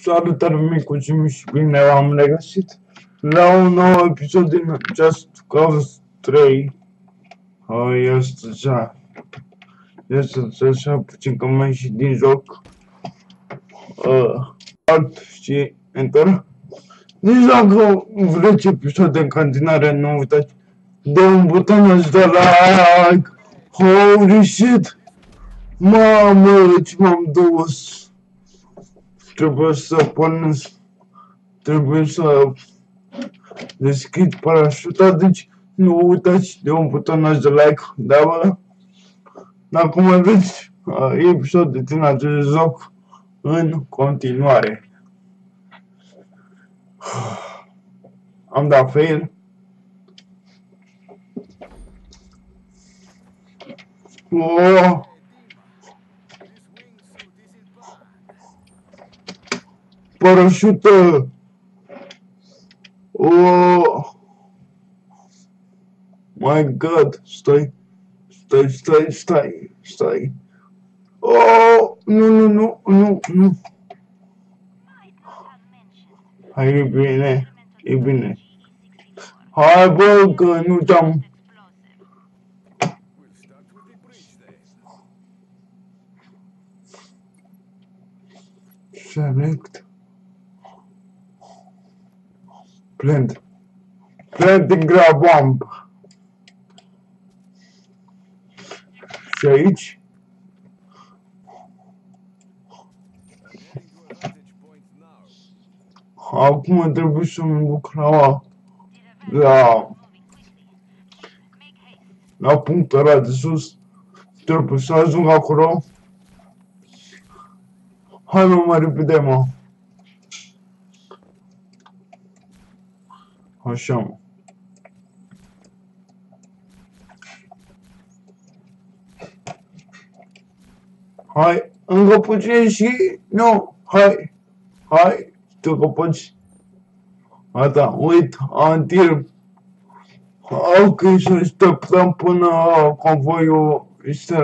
Salutare micuți și bine v-am regăsit la un nou episod din Just Cause 3. Este așa puțin că m-am ieșit din joc. Alt și Enter. Deci dacă vreți episoade în continuare, nu uitați de un buton de like. Holy shit! Mamă, ce m-am dus! Trebuie să deschid parașuta, deci nu uitați de un buton de like, da bă? Dacă mai vreți episoade din acest joc în continuare. Am dat fail. Parașută! My God! Stai! Nu! Hai, e bine. Hai, bă, că nu te-am... Select. Planting grab bomb. Și aici? Acum trebuie să mă duc la punctul ăla de sus. Trebuie să ajung acolo. Hai mă, mai repede, mă. Așa, mă. Hai, încă puțin și... Nu, hai, tu că poți. Gata, wait until... Ok, să așteptăm până convoiul este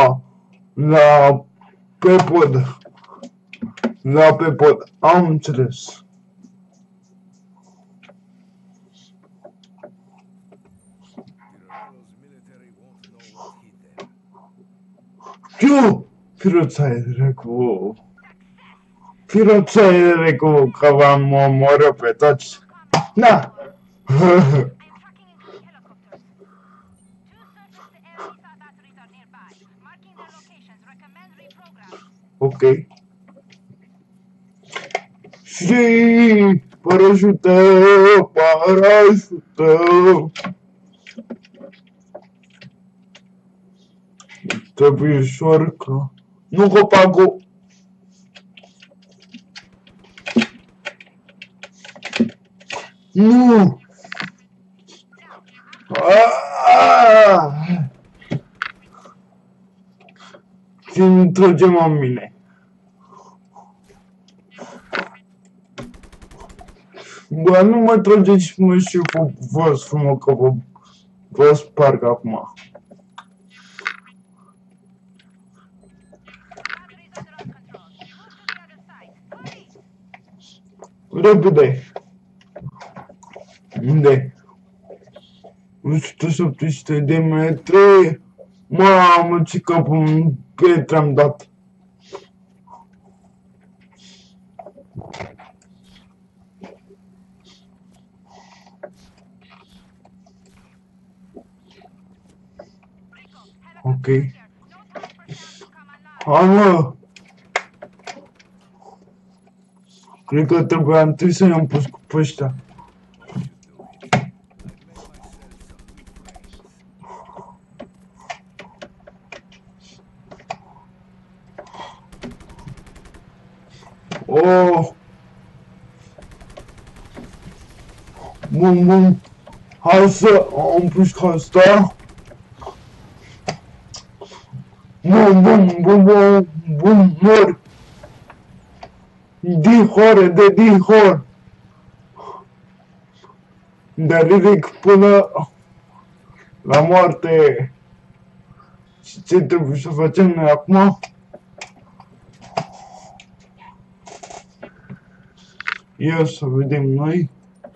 pe pod. Am înțeles. Firoțaie cu că v-am omorât pe toți. Da! Ok. Și parașută. Trebuie șoarcă. Nu copacul. Nu! Ce-mi tragem la mine? Bă, nu mă trageți mă și vă spun că vă sparg acum. Repede! Unde? 170 de metri! Mamă, ce cap în pietre am dat! Ok. Hai, mă! Cred că trebuia întâi să i-am pus cu ăștia. Oh! Bun. Hai să am pus ca asta. Bun, mor. Dihor. Dar ridic până la moarte. Și ce trebuie să facem noi acum? Ia să vedem noi.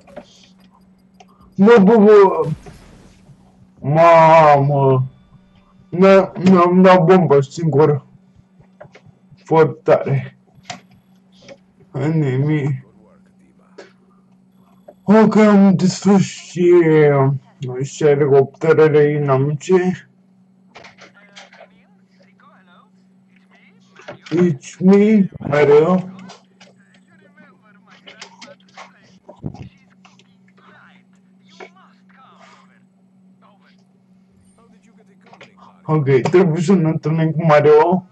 Bă. Mamă. Mi-am dat bomba singur. Foarte tare. Enemy. Ok, am distrus și elicopterele inamice. It's me, Mario. Ok, trebuie să ne întâlnim cu Mario.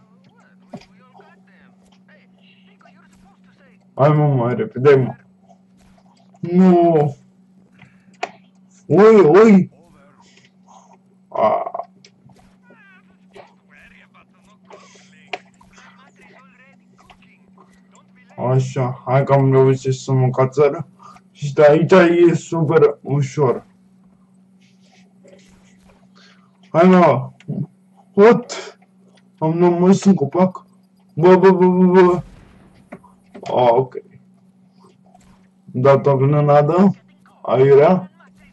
Hai mă, mai repede, mă. Nu. Ui. Așa, hai că am reușit să mă cațără. Și de aici e super ușor. Hai mă. What? Am rămas în copac. Bă. Ok. Data grenadă. Aiurea.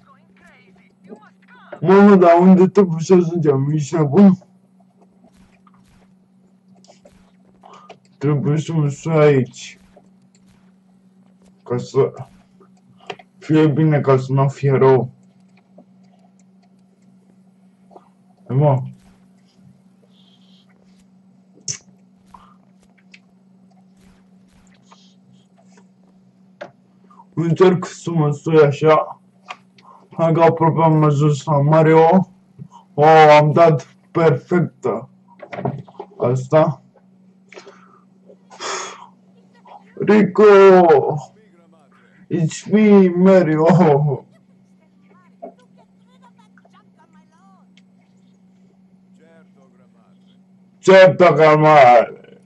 Mamă, dar unde trebuie să ajungem? Ești nebun? Trebuie să mă sui aici. Ca să fie bine, ca să nu fie rău. Mă. Încerc să mă sui așa. Hai că aproape am ajuns la Mario. Am dat perfectă. Asta. Rico! It's me, Mario! Certo, calmare!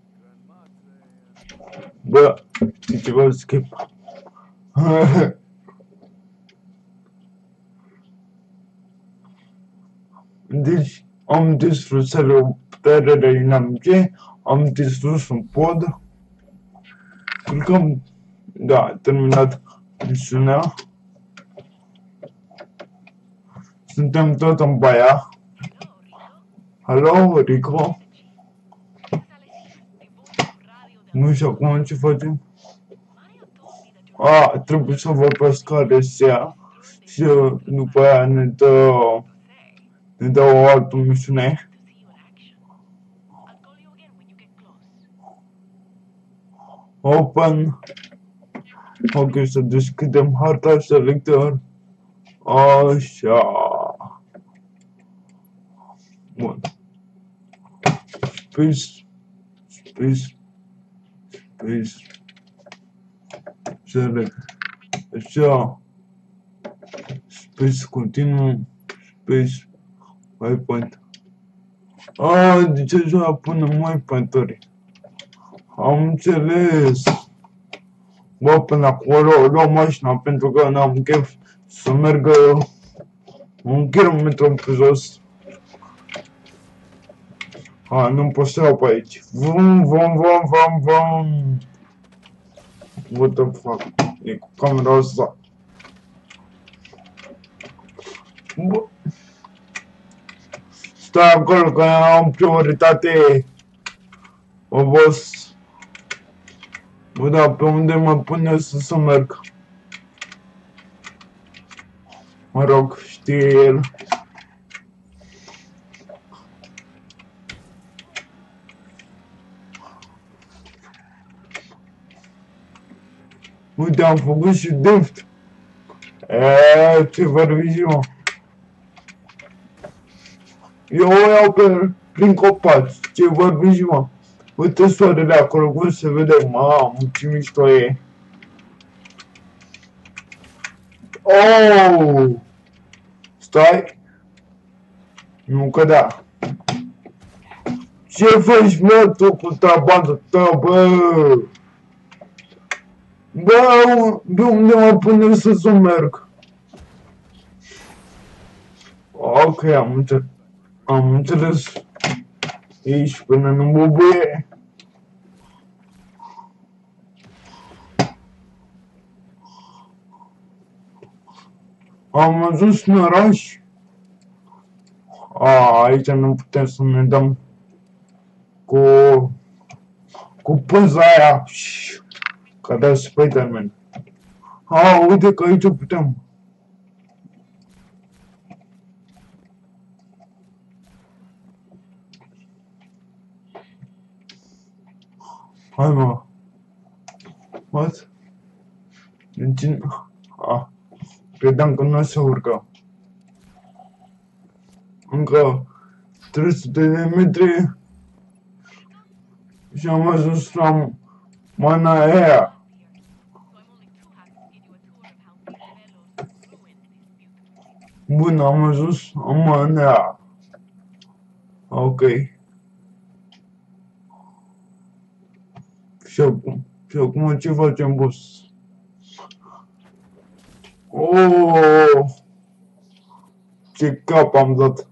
Bă, știi ceva, skip. Deci, am distrus elicopterele inamice, am distrus un pod. Cred că am, da, terminat misiunea. Suntem tot în baia. Hello, Rico? Nu știu acum ce facem. Trebuie să vorbesc adesea și după aia ne dă o altă misiune. Open. Ok, să deschidem harta selector. Așa. Bun. Space. Select. Așa. Space continuu. Space. Waypoint. De ce să punem waypoint-uri? Am înțeles. Bă, până acolo luăm mașina pentru că n-am chef să merg 1 kilometru pe jos. Nu pot să iau pe aici. Vom. What the fuck? E cu camera asta. Bă. Stai acolo că am prioritate. Boss. Bă, da, pe unde mă pune să merg? Mă rog, știe el. Uite, am făcut și drift. Ce vorbiți, mă? Eu o iau prin copaci. Ce vorbiți, mă? Uite soarele acolo, cum se vede, mamă, ce mișto e. Stai. Nu cădea. Ce faci, mă, tu cu trabanta ta, bă? Bă, de unde mă pune să merg? Ok, am înțeles. Ești până nu bubuie. Am ajuns în oraș. Aici nu putem să ne dăm cu pânza aia. Ca de Spider-Man. Uite că aici putem. Hai mă. What? Deci... credeam că nu se urcă. Încă 300 de metri și am ajuns la mana aia. Bun, am ajuns la mana aia. Ok. Și acum ce facem, boss? Ce cap am dat.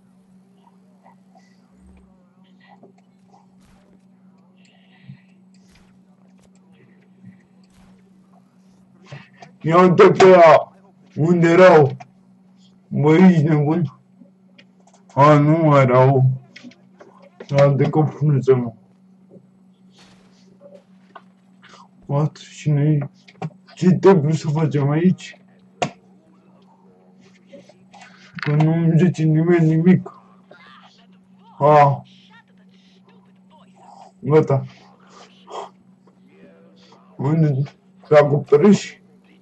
Ia uite pe ea. Unde erau? Bă, ești nebun? Nu erau. De confrunță, mă. What? Și noi... Ce trebuie să facem aici? Că nu-mi zice nimeni nimic. Gata. Unde? Pe acoperiș?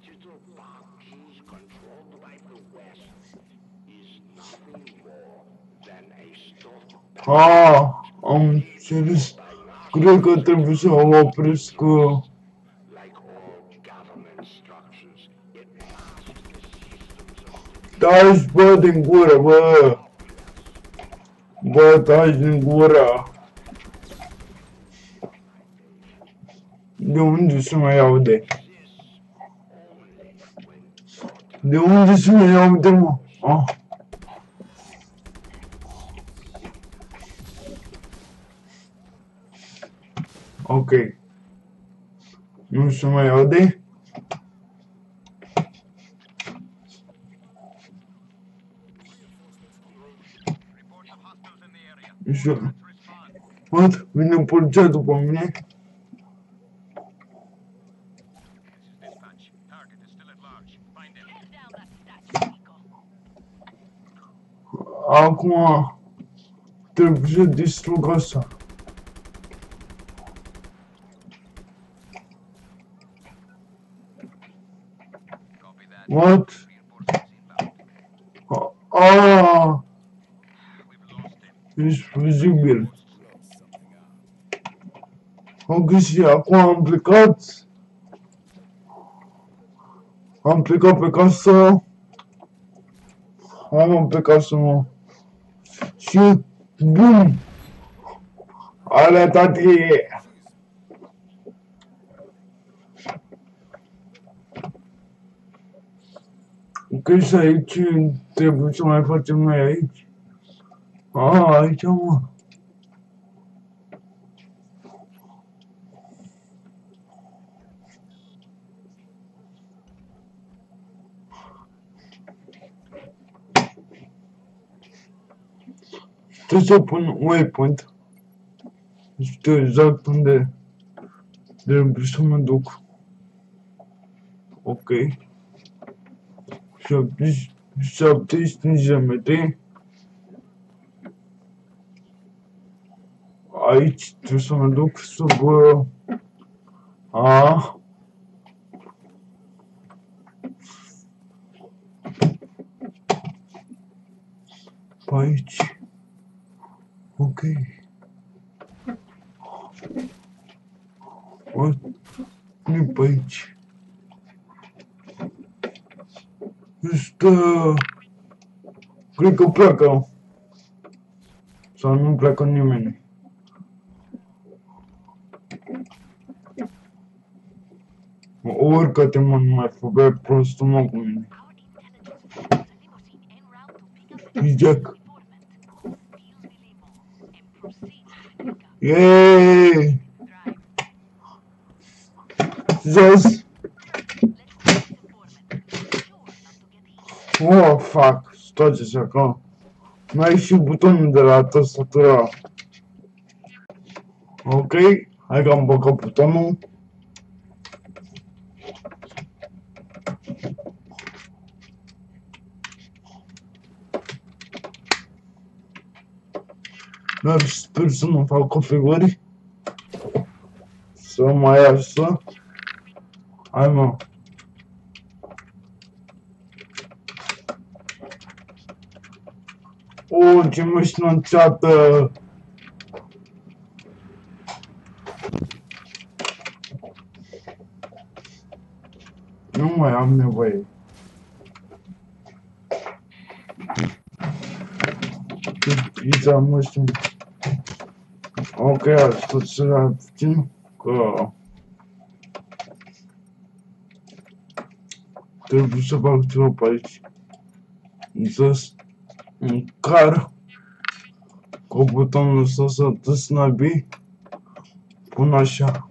Am înțeles. Cred că trebuie să o opresc. Taci, bă, din gură, bă! Bă, taci din gură! De unde se mai aude? De unde se mai aude, mă? Ok. Nu se mai aude? What? Vine poliția după mine? Acum trebuie să distrug asta. What? Ești vizibil. Ok, și acum am plecat. Am plecat pe casă. Am pe casă, mă. Și bum! Alea, tati! Ok, și aici trebuie să mai facem noi aici. Aici, mă. Trebuie să pun waypoint. Nu știu exact unde trebuie să mă duc. Ok. 75 de metri. Aici trebuie să mă duc sub... Pe aici. Ok. Nu pe aici. Cred că pleacă. Sau nu pleacă nimeni. Urcă-te, mă, nu mai făcea prostul, mă, cu mine. Jack. Yeee! Jos! Oh, fuck, stați așa că mai și butonul de la tastatură. Ok, hai că am băgat butonul. Dar sper să nu fac configuri. Să mai iasă. Hai mă. O, ce mășnățeată! Nu mai am nevoie. Pizza, mă știu. Ok, asta să puțin că trebuie să fac ceva pe aici. Să încar cu butonul ăsta să desnabi. Pun așa.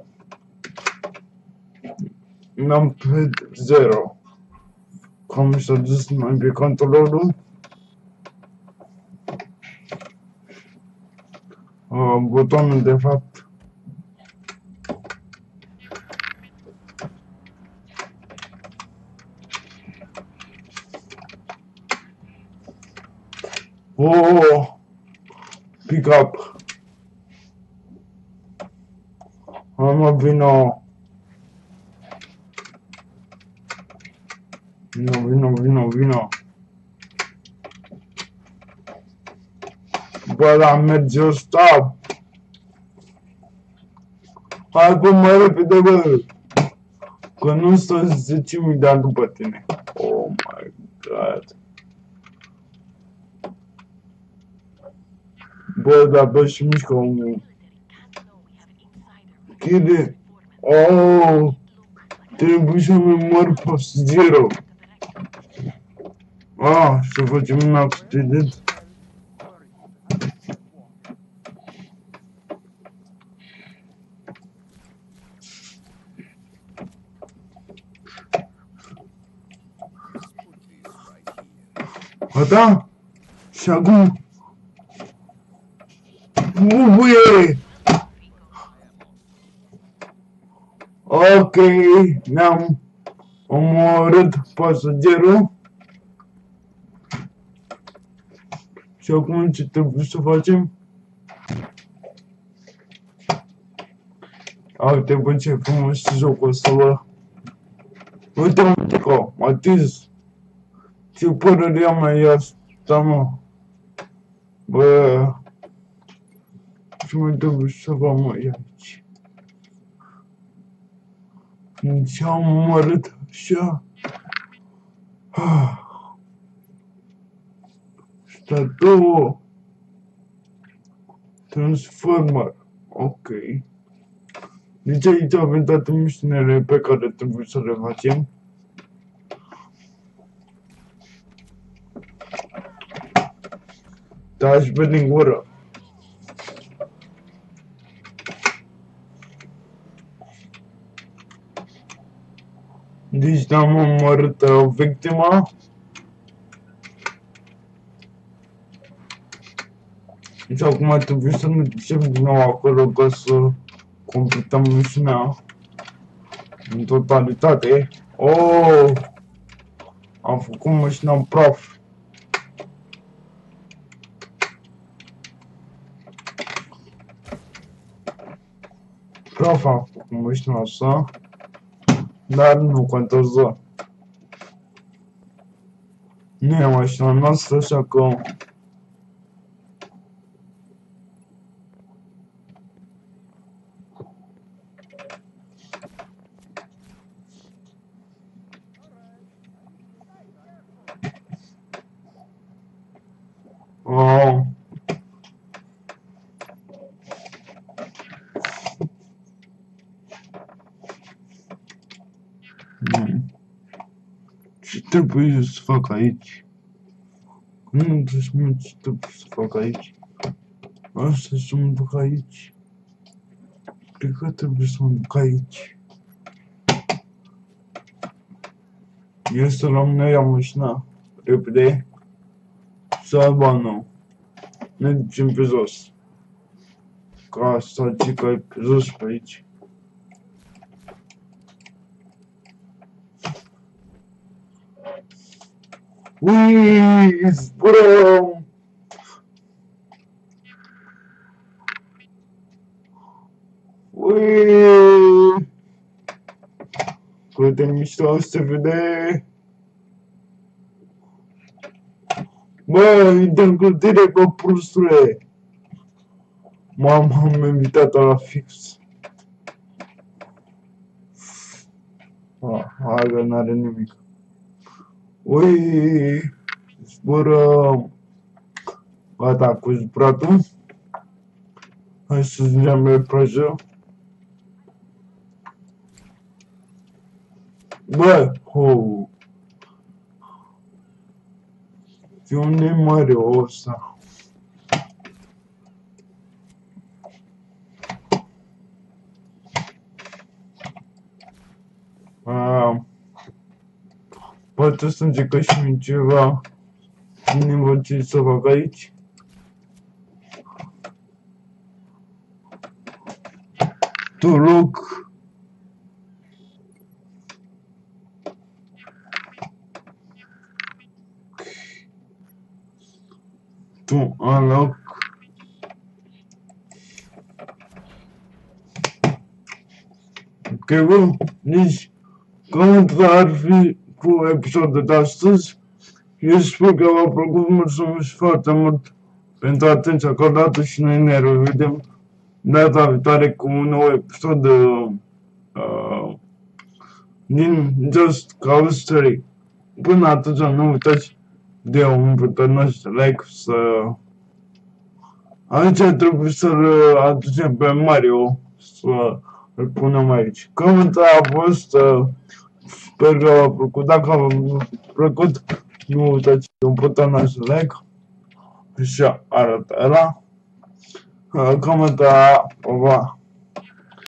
N-am pe 0. Cam să desnabi controlorul. Butonul de fapt. Oh, pick up. Mama, vino. Vino. Bă, la merge ăsta. Hai bă, mai repede, bă. Că nu stă 10.000 de ani după tine. Oh my god. Bă, dar bă și mișcă omul. Chide. Oh, trebuie să mă mor pe zero. Să facem un accident. Da? Și acum... Bubuie! Ok, ne-am omorât pasagerul. Și acum ce trebuie să facem? Uite bă, ce frumos jocul ăsta, bă. Uite-mă, Tico, Matiz. Ce părere am e asta, mă? Bă... Ce mai trebuie să vă mă aici? Ce am omorât așa? Statul Transformer. Ok. Deci aici avem toate misiunile pe care trebuie să le facem. Taci pe din gură. Deci ne-am omorât victima. Și acum trebuie să ne ducem din nou acolo ca să completăm misiunea în totalitate. Oh! Am făcut mașina în praf. Praf am făcut mașina asta. Dar nu contează. Nu e mașina noastră, așa că... Oh. Ce trebuie să fac aici? Nu trebuie să mă ce trebuie să fac aici. Asta să mă duc aici. Cred că trebuie să mă duc aici. Eu să rămân ia mașina. repede sau ba nu. Ne ducem pe jos. Ca asta ce că e pe jos pe aici. Ui, zburăm! Ui! Cât de mișto se vede! Bă, intrăm clădire, bă, prostule! M-am invitat la fix. Hai că n-are nimic. Ui, zburăm! Gata cu zburatul. Hai să zburăm pe plajă. Bă, ho! De unde e mare ăsta? Poate să încercăm și ceva. Nu văd ce să fac aici. Tu loc. Tu unlock. Ok, bă, nici cam ar fi cu episodul de astăzi. Eu sper că v-a plăcut, mulțumesc foarte mult pentru atenția acordată și noi ne revedem data viitoare cu un nou episod din Just Cause Story. Până atunci nu uitați de un butonaș de like să... Aici trebuie să-l aducem pe Mario, să îl punem aici. Comentarii a fost, sper că v-a plăcut, dacă v-a plăcut, nu uitați de un butonaș de like și arată ăla. Comentarii, pa, pa.